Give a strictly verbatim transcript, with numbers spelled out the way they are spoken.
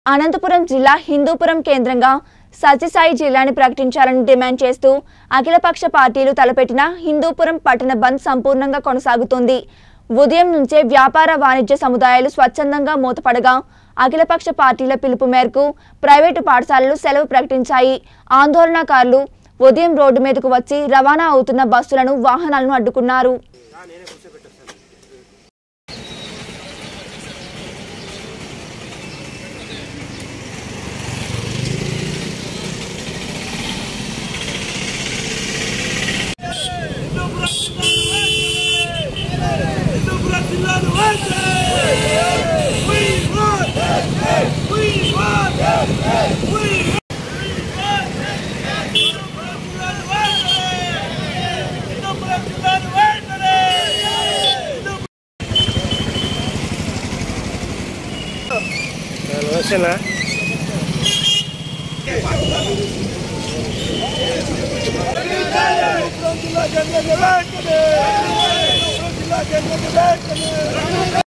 అనంతపురం జిల్లా హిందూపురం కేంద్రంగా సత్యసాయి జిల్లాని ప్రకటించాలని డిమాండ్ చేస్తూ అఖిలపక్ష పార్టీలు తలపెట్టిన హిందూపురం పట్టణ బంద్ సంపూర్ణంగా కొనసాగుతోంది। ఉదయం నుంచే వ్యాపార వాణిజ్య సముదాయాలు స్వచ్ఛందంగా మూతపడగా అఖిలపక్ష పార్టీల పిలుపు మేరకు ప్రైవేటు పాఠశాలలు సెలవు ప్రకటించాయి। ఆందోళనకారులు ఉదయం రోడ్డు మీదకు వచ్చి రవాణా అవుతున్న బస్సులను వాహనాలను అడ్డుకున్నారు। Hello, Sena.